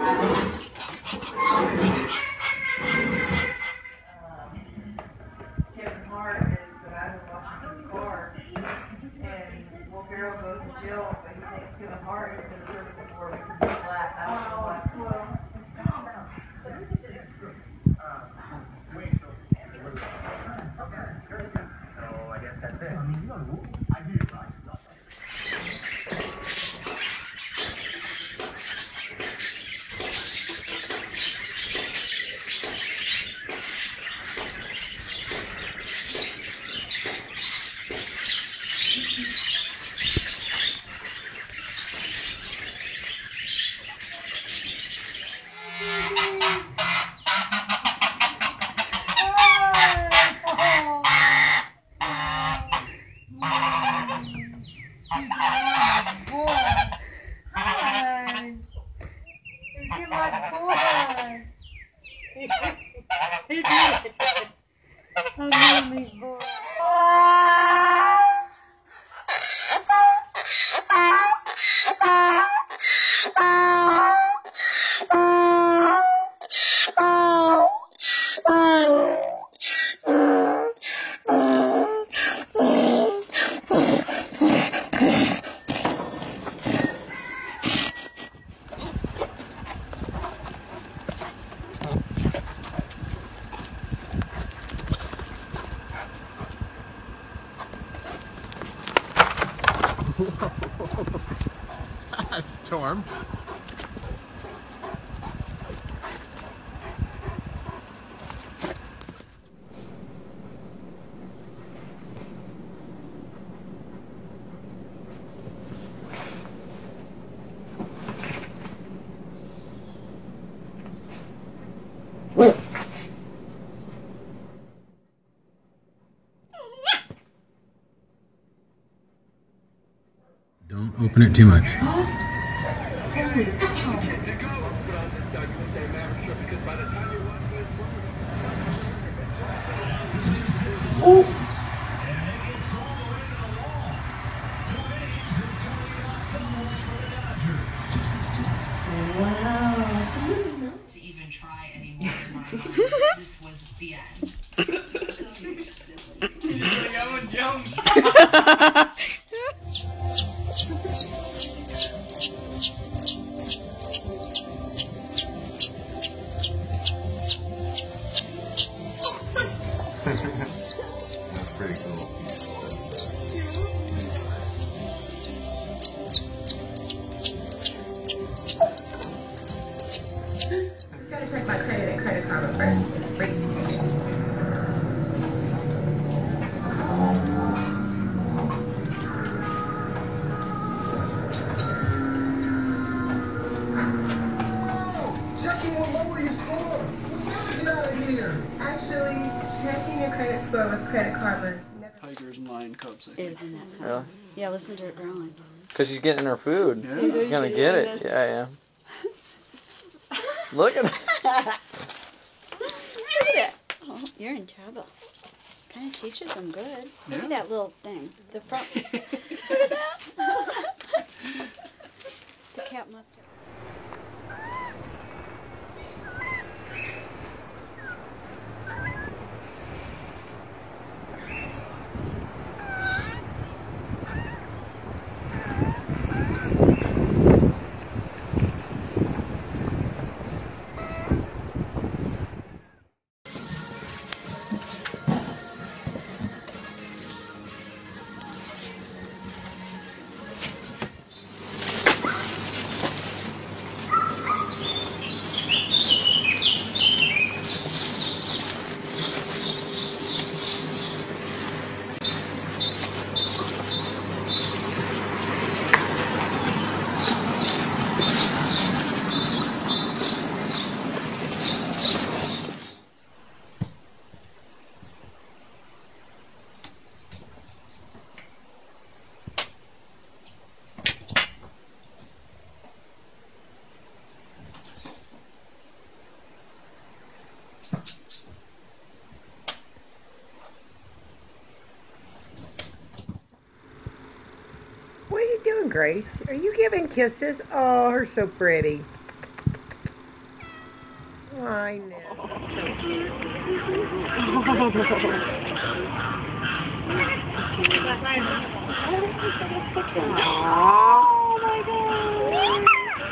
Kevin Hart is the guy who washes his car, and Will Ferrell goes to jail, but he thinks Kevin Hart has been in prison before because he's black. I don't know why. So I guess that's it. Storm. Don't open it too much. To even try anymore in my life. This was the end. I would jump. That's pretty cool. Just gotta check my credit and Credit Karma first. It's free. Checking will lower your score. Get out of here. Actually, checking your credit score with Credit Karma. Tigers and lion cubs. I think. Is in that song. Yeah, listen to it growling. Because she's getting her food. Yeah. She's gonna get it. Yeah, yeah. Look at it. Look at it. Oh, you're in trouble. Kind of teaches them good. Look at that little thing. The front. Look at that. The cat must have. What are you doing, Grace? Are you giving kisses? Oh, her so pretty. I know. Oh my God.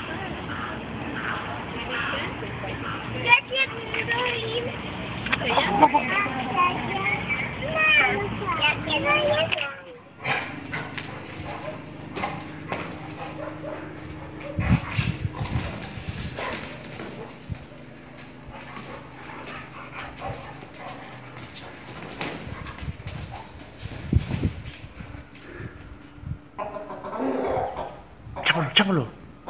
Chápalo.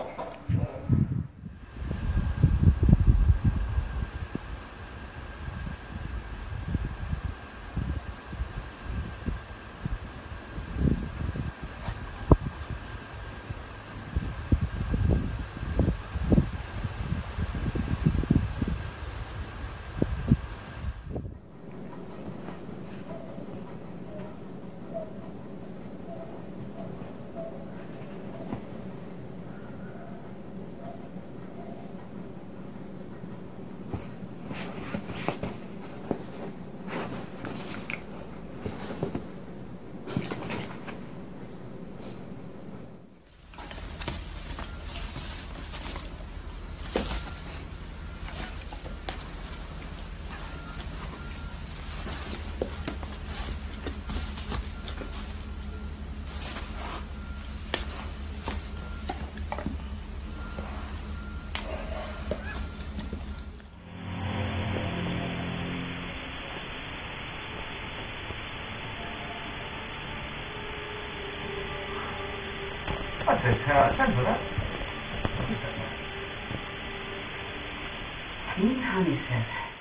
That's it. 10 out of 10 for that. Dean Honeysett.